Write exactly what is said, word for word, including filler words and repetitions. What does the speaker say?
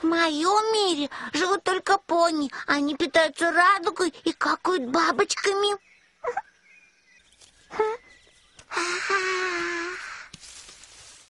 В моем мире живут только пони. Они питаются радугой и какают бабочками.